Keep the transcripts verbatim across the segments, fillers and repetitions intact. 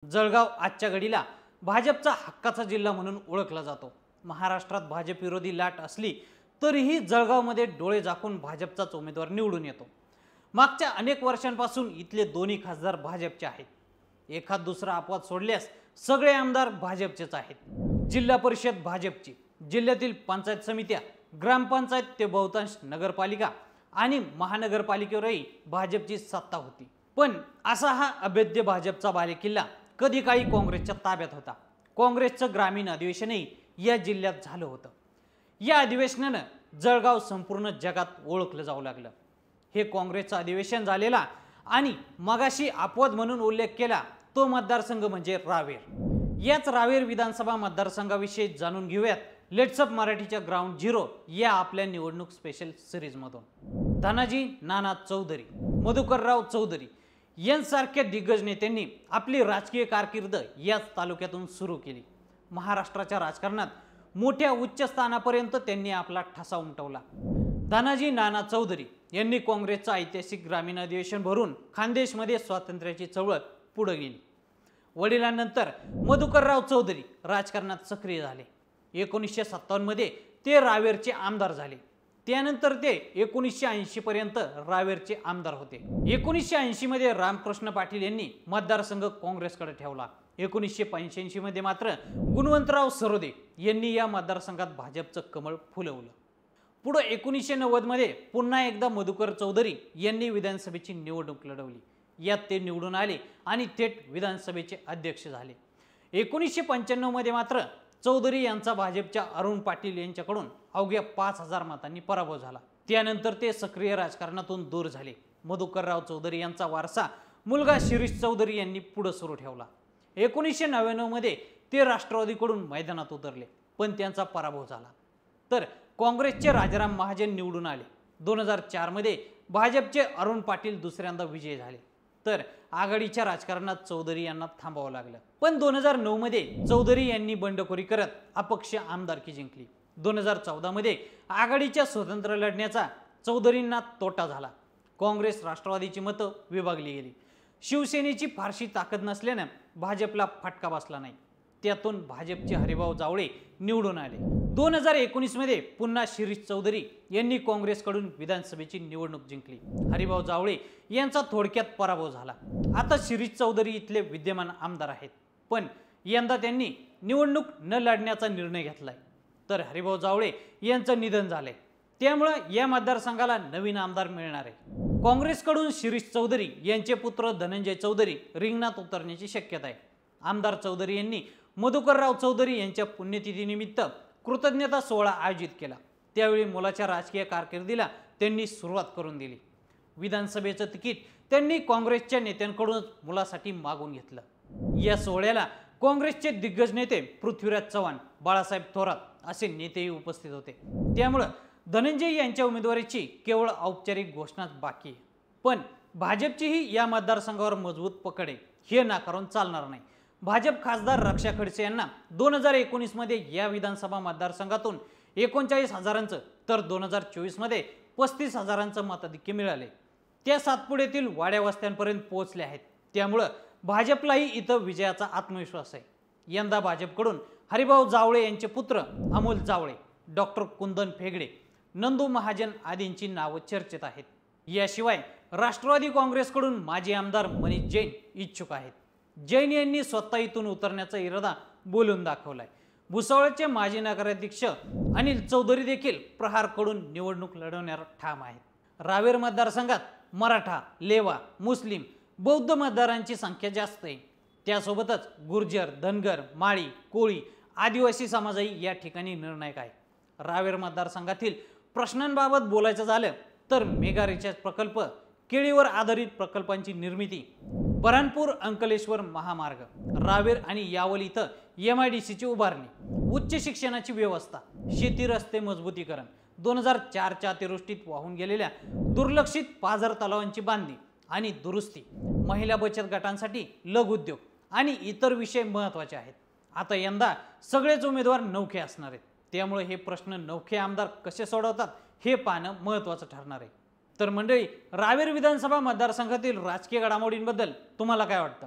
जळगाव आजच्या घडीला भाजपचा हक्काचा जिल्हा म्हणून ओळखला जातो। महाराष्ट्रात भाजप विरोधी लाट असली तरीही जळगावमध्ये डोळे झाकून भाजपचाच उमेदवार निवडून येतो। मागच्या अनेक वर्षांपासून इथले दोन्ही खासदार भाजपचे आहेत। एखाद दुसरा अपवाद सोडल्यास सगळे आमदार भाजपचेच आहेत। जिल्हा परिषद भाजपची, जिल्ह्यातील पंचायत समित्या, ग्रामपंचायत ते बहुतांश नगरपालिका आणि महानगरपालिकेवरही भाजपची सत्ता होती। पण असा हा अभेद्य भाजपचा बालेकिल्ला कधी काळी काँग्रेसच्या ताब्यात होता। काँग्रेसचं ग्रामीण अधिवेशनही या जिल्ह्यात झालं होतं। या अधिवेशनानं जळगाव संपूर्ण जगात ओळखलं जाऊ लागलं। हे काँग्रेसचं अधिवेशन झालेला आणि मगाशी अपवाद म्हणून उल्लेख केला तो मतदारसंघ म्हणजे रावेर। याच रावेर विधानसभा मतदारसंघाविषयी जाणून घेऊयात लेट्सअप मराठीच्या ग्राउंड झिरो या आपल्या निवडणूक स्पेशल सिरीज मधून। धनाजी नाना चौधरी, मधुकरराव चौधरी यांसारख्या दिग्गज नेत्यांनी आपली राजकीय कारकीर्द याच तालुक्यातून सुरू केली। महाराष्ट्राच्या राजकारणात मोठ्या उच्च स्थानापर्यंत त्यांनी आपला ठसा उमटवला। धनाजी नाना चौधरी यांनी काँग्रेसचं ऐतिहासिक ग्रामीण अधिवेशन भरून खानदेशमध्ये स्वातंत्र्याची चळवळ पुढे गेली। वडिलांनंतर मधुकरराव चौधरी राजकारणात सक्रिय झाले। एकोणीसशे सत्तावन्न मध्ये ते रावेरचे आमदार झाले। त्यानंतर ते एकोणीसशे ऐंशी पर्यंत रावेरचे आमदार होते। एकोणीसशे ऐंशी मध्ये रामकृष्ण पाटील यांनी मतदारसंघ काँग्रेसकडे ठेवला। एकोणीसशे पंच्याऐंशी मध्ये मात्र गुणवंतराव सरोदे यांनी या मतदारसंघात भाजपचं कमळ फुलवलं। पुढे एकोणीसशे नव्वद मध्ये पुन्हा एकदा मधुकर चौधरी यांनी विधानसभेची निवडणूक लढवली। यात ते निवडून आले आणि थेट विधानसभेचे अध्यक्ष झाले। एकोणीसशे पंच्याण्णव मध्ये मात्र चौधरी यांचा भाजपच्या अरुण पाटील यांच्याकडून अवघ्या पाच हजार मतांनी पराभव झाला। त्यानंतर ते सक्रिय राजकारणातून दूर झाले। मधुकरराव चौधरी यांचा वारसा मुलगा शिरीष चौधरी यांनी पुढे सुरू ठेवला। एकोणीसशे नव्याण्णव मध्ये ते राष्ट्रवादीकडून मैदानात उतरले पण त्यांचा पराभव झाला। तर काँग्रेसचे राजाराम महाजन निवडून आले। दोन हजार चार मध्ये भाजपचे अरुण पाटील दुसऱ्यांदा विजयी झाले। तर आघाडीच्या राजकारणात चौधरी यांना थांबावं लागलं। पण दोन हजार नऊ मध्ये चौधरी यांनी बंडखोरी करत अपक्ष आमदारकी जिंकली। दोन हजार चौदा मध्ये आघाडीच्या स्वतंत्र लढण्याचा चौधरींना तोटा झाला। काँग्रेस राष्ट्रवादीची मतं विभागली गेली। शिवसेनेची फारशी ताकद नसल्याने भाजपला फटका बसला नाही। त्यातून भाजपचे हरिभाऊ जावळे निवडून आले। दोन हजार एकोणीस मध्ये पुन्हा शिरीष चौधरी यांनी काँग्रेसकडून विधानसभेची निवडणूक जिंकली। हरिभाऊ जावळे यांचा थोडक्यात पराभव झाला। आता शिरीष चौधरी इथले विद्यमान आमदार आहेत, पण यंदा त्यांनी निवडणूक न लढण्याचा निर्णय घेतलाय। तर हरिभाऊ जावळे यांचं निधन झालंय, त्यामुळे या मतदारसंघाला नवीन आमदार मिळणार आहे। काँग्रेसकडून शिरीष चौधरी यांचे पुत्र धनंजय चौधरी रिंगणात उतरण्याची शक्यता आहे। आमदार चौधरी यांनी मधुकरराव चौधरी यांच्या पुण्यतिथीनिमित्त कृतज्ञता सोहळा आयोजित केला। त्यावेळी मुलाच्या राजकीय कारकिर्दीला त्यांनी सुरुवात करून दिली। विधानसभेचं तिकीट त्यांनी काँग्रेसच्या नेत्यांकडूनच मुलासाठी मागून घेतलं। या सोहळ्याला काँग्रेसचे दिग्गज नेते पृथ्वीराज चव्हाण, बाळासाहेब थोरात असे नेतेही उपस्थित होते। त्यामुळे धनंजय यांच्या उमेदवारीची केवळ औपचारिक घोषणाच बाकी आहे। पण भाजपचीही या मतदारसंघावर मजबूत पकड आहे हे नाकारून चालणार नाही। भाजप खासदार रक्षा खडसे यांना दोन हजार एकोणीस मध्ये या विधानसभा मतदारसंघातून एकोणचाळीस हजारांचं तर दोन हजार चोवीस मध्ये पस्तीस हजारांचं मताधिक्य मिळाले। त्या सातपुड्यातील वाड्या वस्त्यांपर्यंत पोहोचले आहेत। त्यामुळे भाजपलाही इथं विजयाचा आत्मविश्वास आहे। यंदा भाजपकडून हरिभाऊ जावळे यांचे पुत्र अमोल जावळे, डॉक्टर कुंदन फेगडे, नंदू महाजन आदींची नावं चर्चेत आहेत। याशिवाय राष्ट्रवादी काँग्रेसकडून माजी आमदार मनीष जैन इच्छुक आहेत। जैन यांनी स्वतः इथून उतरण्याचा इरादा बोलून दाखवलाय। भुसावळचे माजी नगराध्यक्ष अनिल चौधरी देखील प्रहारकडून निवडणूक लढवण्यावर ठाम आहेत। रावेर मतदारसंघात मराठा, लेवा, मुस्लिम, बौद्ध मतदारांची संख्या जास्त आहे। त्यासोबतच गुर्जर, धनगर, माळी, कोळी, आदिवासी समाजही या ठिकाणी निर्णायक आहे। रावेर मतदारसंघातील प्रश्नांबाबत बोलायचं झालं तर मेगा रिचार्ज प्रकल्प, केळीवर आधारित प्रकल्पांची निर्मिती, बऱ्हाणपूर अंकलेश्वर महामार्ग, रावेर आणि यावल इथं एम आय डी सी ची उभारणी, उच्च शिक्षणाची व्यवस्था, शेती रस्ते मजबूतीकरण, दोन हजार चारच्या अतिवृष्टीत वाहून गेलेल्या दुर्लक्षित पाझर तलावांची बांधणी आणि दुरुस्ती, महिला बचत गटांसाठी लघु उद्योग आणि इतर विषय महत्त्वाचे आहेत। आता यंदा सगळेच उमेदवार नौखे असणार आहेत। त्यामुळे हे प्रश्न नौखे आमदार कसे सोडवतात हे पाहणं महत्त्वाचं ठरणार आहे। तर मंडळी, रावेर विधानसभा मतदारसंघातील राजकीय घडामोडींबद्दल तुम्हाला काय वाटतं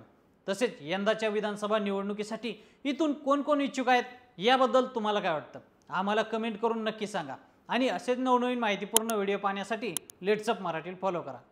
तसेच यंदाच्या विधानसभा निवडणुकीसाठी इथून कोण कोण इच्छुक आहेत याबद्दल तुम्हाला काय वाटतं आम्हाला कमेंट करून नक्की सांगा आणि असेच नवनवीन माहितीपूर्ण व्हिडिओ पाहण्यासाठी लेट्सअप मराठी फॉलो करा।